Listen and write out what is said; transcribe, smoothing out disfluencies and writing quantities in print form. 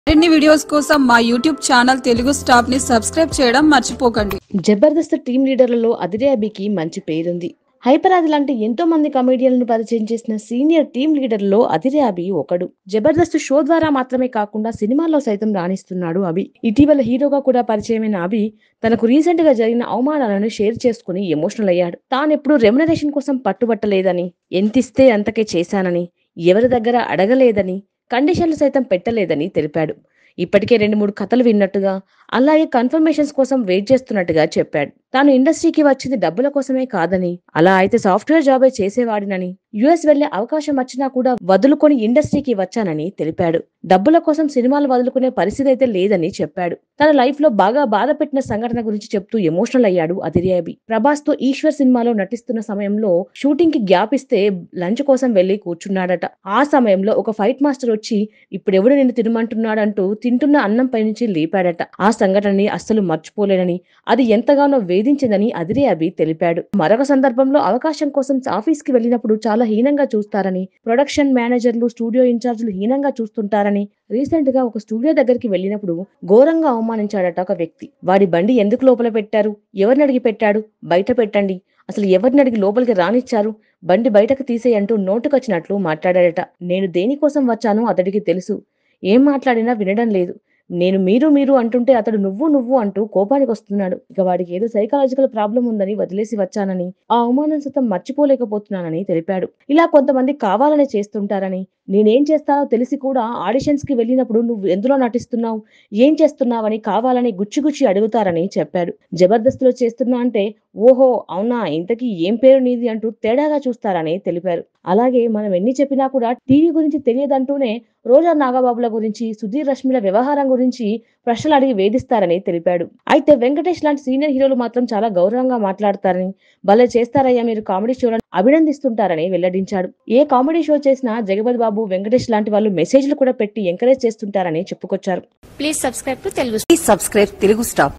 మరిన్ని వీడియోస్ కోసం మా యూట్యూబ్ ఛానల్ తెలుగు స్టాప్ ని సబ్స్క్రైబ్ చేయడం మర్చిపోకండి. జబర్దస్త్ టీం లీడర్లలో అదిరే అభికి మంచి పేరుంది. హైపరాది లాంటి ఎంతో మంది కమెడియన్లను పరిచయం చేసిన సీనియర్ టీం లీడర్లో అదిరే అభి ఒకడు. జబర్దస్త్ షో ద్వారా మాత్రమే కాకుండా సినిమాల్లో సైతం రాణిస్తున్నాడు అభి. ఇటీవల హీరోగా కూడా పరిచయమైన అభి తనకు రీసెంట్ గా జరిగిన అవమానాలను షేర్ చేసుకుని ఎమోషనల్ అయ్యాడు. తానెప్పుడు రెమ్యునరేషన్ కోసం పట్టుబట్టలేదని, ఎంతిస్తే అంతకే చేశానని, ఎవరి దగ్గర అడగలేదని, కండిషన్లు సైతం పెట్టలేదని తెలిపాడు. ఇప్పటికే 2-3 కథలు విన్నట్టుగా, అలాగే కన్ఫర్మేషన్స్ కోసం వెయిట్ చేస్తున్నట్టుగా చెప్పాడు. తాను ఇండస్ట్రీకి వచ్చింది డబ్బుల కోసమే కాదని, అలా అయితే సాఫ్ట్వేర్ జాబే చేసేవాడినని, యుఎస్ వెళ్లే అవకాశం వచ్చినా కూడా వదులుకొని ఇండస్ట్రీకి వచ్చానని తెలిపాడు. డబ్బుల కోసం సినిమాలు వదులుకునే పరిస్థితి అయితే లేదని చెప్పాడు. తన లైఫ్ లో బాగా బాధ పెట్టిన సంఘటన గురించి చెప్తూ ఎమోషనల్ అయ్యాడు అదిరే అభి. ప్రభాస్ తో ఈశ్వర్ సినిమాలో నటిస్తున్న సమయంలో షూటింగ్ కి గ్యాప్ ఇస్తే లంచ్ కోసం వెళ్లి కూర్చున్నాడట. ఆ సమయంలో ఒక ఫైట్ మాస్టర్ వచ్చి ఇప్పుడెవడు నిన్ను తినమంటున్నాడంటూ తింటున్న అన్నం పైనుంచి లేపాడట. ఆ సంఘటనని అస్సలు మర్చిపోలేనని, అది ఎంతగానో వేధించిందని అదిరే అభి తెలిపాడు. మరొక సందర్భంలో అవకాశం కోసం ఆఫీస్ కి వెళ్ళినప్పుడు చాలా హీనంగా చూస్తారని, ప్రొడక్షన్ మేనేజర్లు, స్టూడియో ఇన్ఛార్జీలు హీనంగా చూస్తుంటారని, రీసెంట్ గా ఒక స్టూడియో దగ్గరికి వెళ్ళినప్పుడు ఘోరంగా అవమానించాడట ఒక వ్యక్తి. వాడి బండి ఎందుకు లోపల పెట్టారు, ఎవరిని అడిగి పెట్టాడు, బయట పెట్టండి, అసలు ఎవరిని అడిగి లోపలికి రానిచ్చారు, బండి బయటకు తీసేయంటూ నోటుకొచ్చినట్లు మాట్లాడాడట. నేను దేనికోసం వచ్చానో అతడికి తెలుసు, ఏం మాట్లాడినా వినడం లేదు. నేను మీరు అంటుంటే అతడు నువ్వు అంటూ కోపానికి వస్తున్నాడు. ఇక వాడికి ఏదో సైకలాజికల్ ప్రాబ్లం ఉందని వదిలేసి వచ్చానని, ఆ అవమానం సతం మర్చిపోలేకపోతున్నానని తెలిపాడు. ఇలా కొంతమంది కావాలనే చేస్తుంటారని, నేనేం చేస్తానో తెలిసి కూడా ఆడిషన్స్ కి వెళ్ళినప్పుడు నువ్వు ఎందులో నటిస్తున్నావు, ఏం చేస్తున్నావని కావాలని గుచ్చి అడుగుతారని చెప్పాడు. జబర్దస్త్ లో చేస్తున్నా అంటే ఓహో అవునా, ఇంతకీ ఏం పేరు నీది అంటూ తేడాగా చూస్తారని తెలిపారు. అలాగే మనం ఎన్ని చెప్పినా కూడా టీవీ గురించి తెలియదంటూనే రోజా నాగబాబుల గురించి, సుధీర్ రష్మిల వ్యవహారం గురించి ప్రశ్నలు అడిగి వేధిస్తారని తెలిపాడు. అయితే వెంకటేష్ లాంటి సీనియర్ హీరోలు మాత్రం చాలా గౌరవంగా మాట్లాడతారని, భలే చేస్తారయ్యా మీరు కామెడీ షోలను అభినందిస్తుంటారని వెల్లడించాడు. ఏ కామెడీ షో చేసినా జగపతి బాబు, వెంకటేష్ లాంటి వాళ్ళు మెసేజ్లు కూడా పెట్టి ఎంకరేజ్ చేస్తుంటారని చెప్పుకొచ్చారు. Please subscribe to Telugu stop.